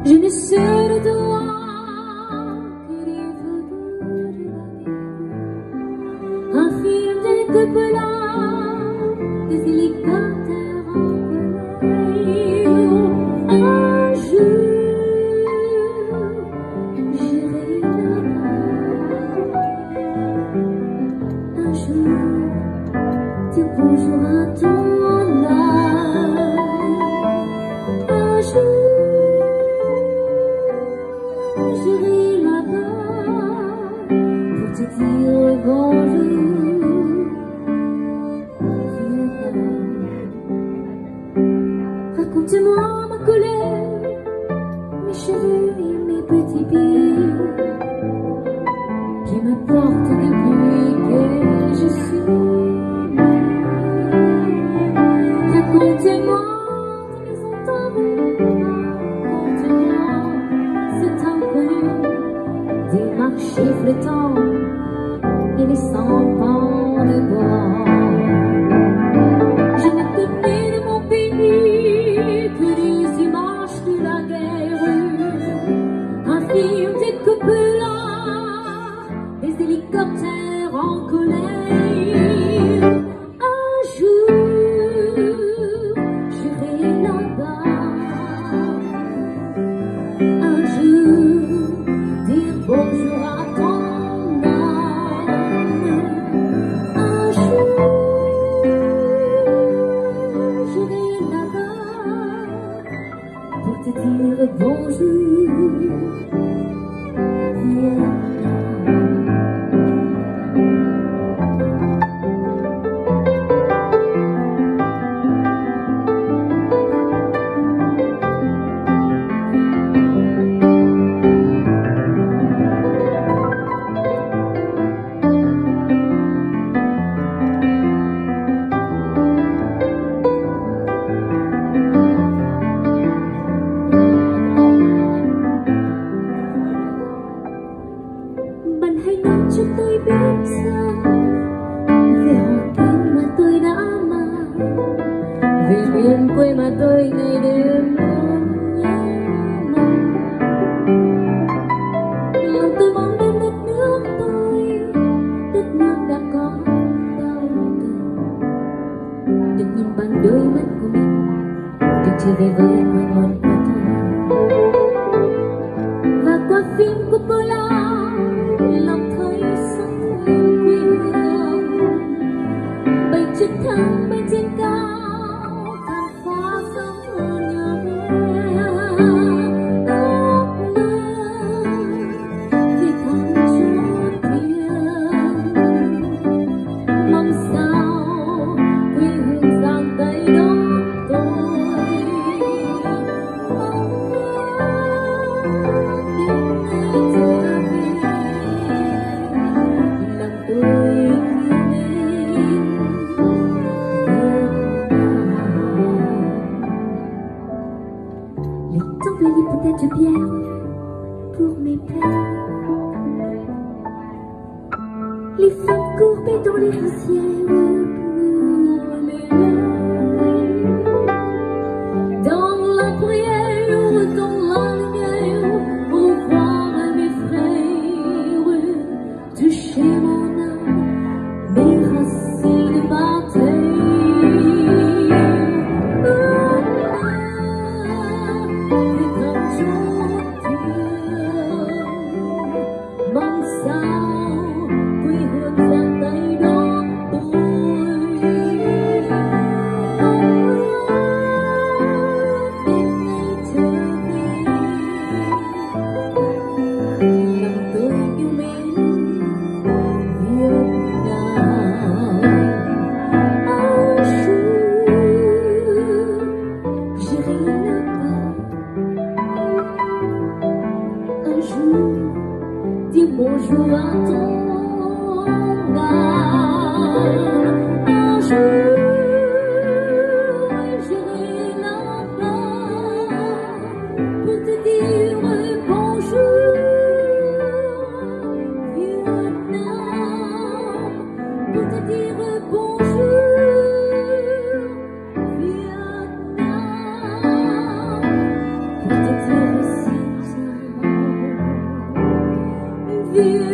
Je ne sais de toi que les photos de la vie, un film de Coppola, des hélicoptères en colère. Un jour, j'irai là-bas. Un jour, dire bonjour à ton âme. Un jour, j'irai là-bas pour te dire bonjour, Vietnam. Raconte-moi ma colère, mes cheveux et mes petits pieds qui me portent depuis que je suis née. Raconte-moi ta maison tombée, raconte-moi cet imprévu des marchés flottants et les 100 pans de bois. Je ne connais de mon pays que des images de la guerre, un film de Coppola, des hélicoptères en colère. Un jour, j'irai là-bas. Un jour, dire bonjour à ton âme. Un jour, j'irai là-bas pour te dire bonjour, Vietnam. Bạn hãy nói cho tôi biết rằng về họ tên mà tôi đã mang, về miền quê mà tôi ngày đêm luôn nhớ mong. Lòng tôi mong đến đất nước tôi, đất nước đã có bao đời. Được nhìn bằng đôi mắt của mình, được trở về với quê hương của tôi. Và qua phim của Coppola, lòng thấy sống yêu quê hương. Bay trực thăng bay trên cao, khám phá sông hồn nhỏ bé. Ước mơ về thăm chốn thiêng, mong sao quê hương giang tay đón tôi. Mong đến ngày trở về, lòng tôi yêu mến Vietnam. Les temples et l'hypothèque de pierre pour mes pères, les femmes courbées dans les rizières pour les lèvres. Dans la prière, dans la lumière, pour voir mes frères toucher mon âme, mes racines, ma terre. Et comme mong sao quê hương giang tay đón tôi. Đến ngày trở về, lòng tôi yêu mến Việt Nam. Un jour, j'irai là-bas. Un jour, dire bonjour à ton âme. Un jour, j'irai là-bas pour te dire bonjour, Vietnam. Pour te dire bonjour, Vietnam. Pour te dire aussi vì